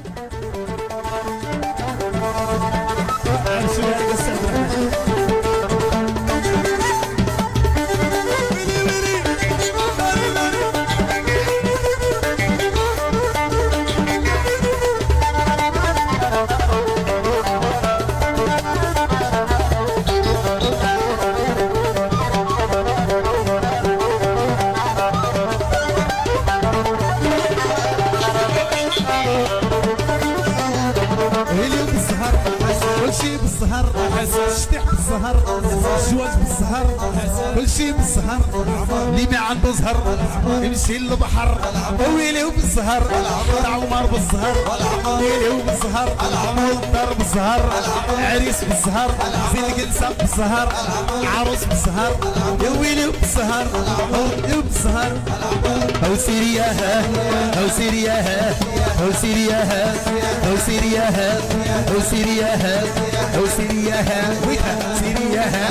شتي بالزهر الزواج بالزهر كل شي بالزهر اللي ما عنده زهر يمشي للبحر ويلي بالزهر عمر بالزهر ويلي بالزهر والدار بالزهر عريس بالزهر زين الجلسة بالزهر عروس بالزهر يا ويلي بالزهر يا بالزهر او سيرياها او سيرياها او سيرياها او سيرياها او سيرياها او سيرياها ويها سيرياها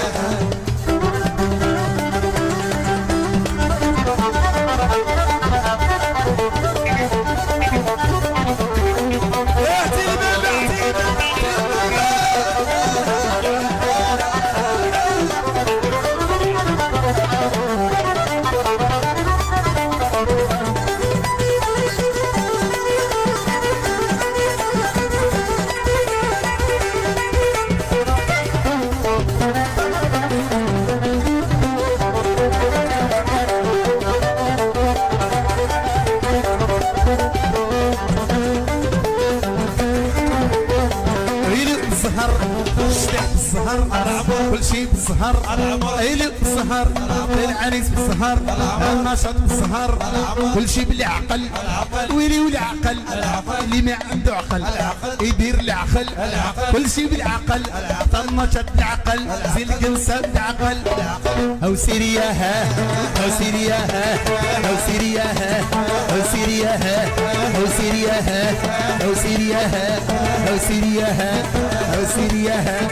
كل شي بالسهر عيلي بالسهر العريس بالسهر النشاط بالسهر كل شي بالعقل ويلي والعقل اللي ما عنده عقل يدير العقل كل شي بالعقل النشاط بالعقل زي الجلسة بالعقل او سيرياها او سيرياها او سيرياها او سيرياها او سيرياها او سيرياها او سيرياها او سيرياها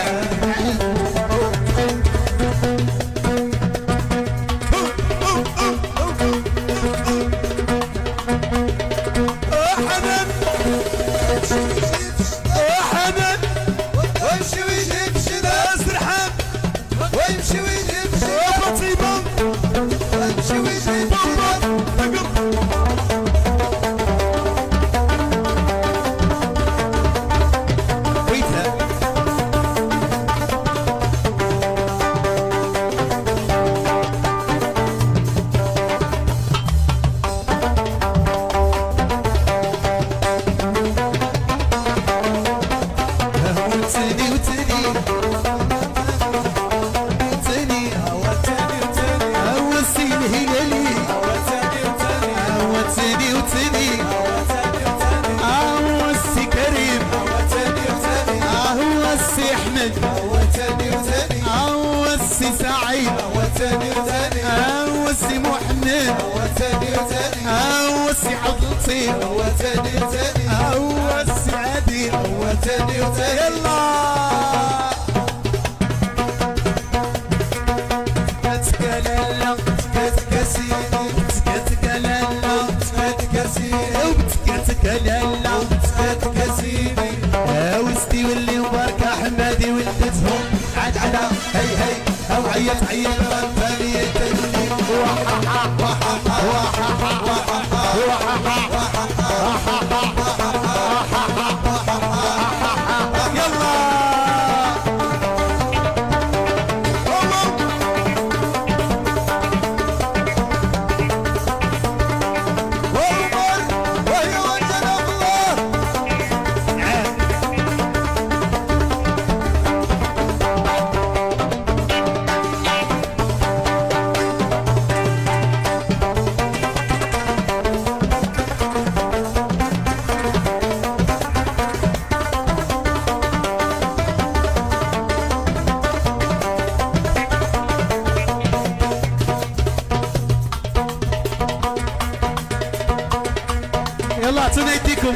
يلا اعطونا يديكم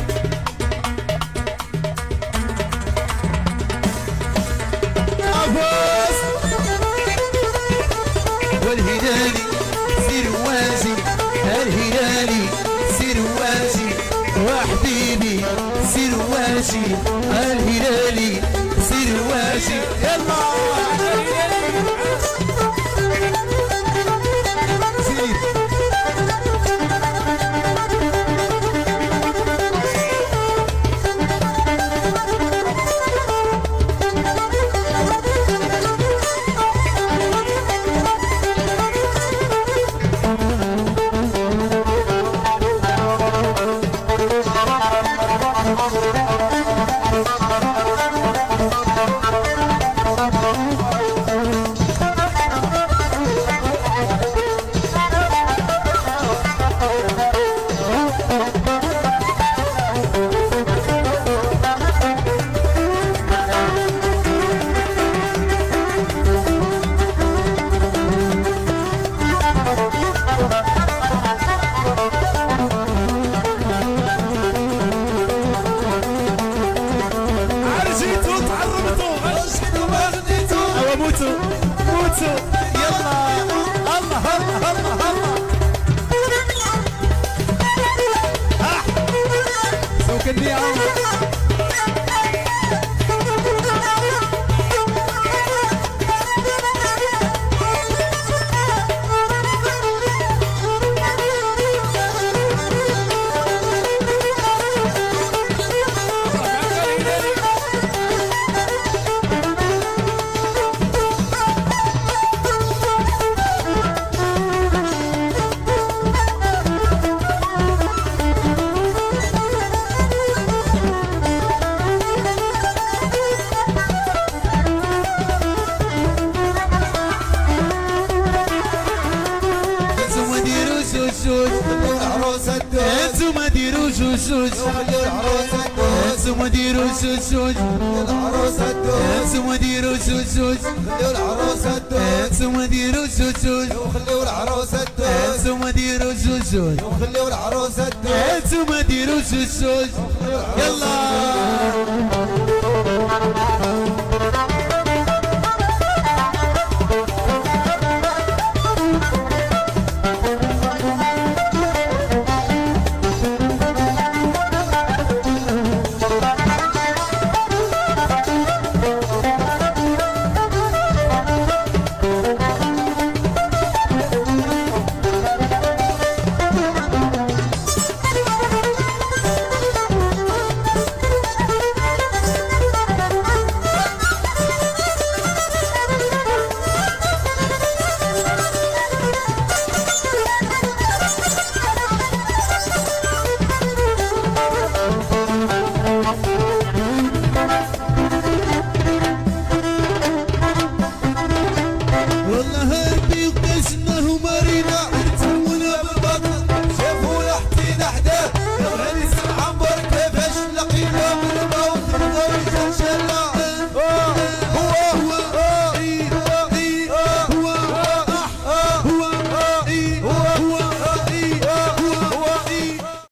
عباس والهلالي سير واجي الهلالي سير واجي وحبيبي سير واجي الهلالي سير واجي يلا انتم ديروا جوجوج انتم ديروا جوجوج انتم ديروا جوجوج انتم ديروا جوجوج وخليوا العروسة تدوز انتم ديروا جوجوج وخليوا العروسة تدوز انتم ديروا جوجوج يلا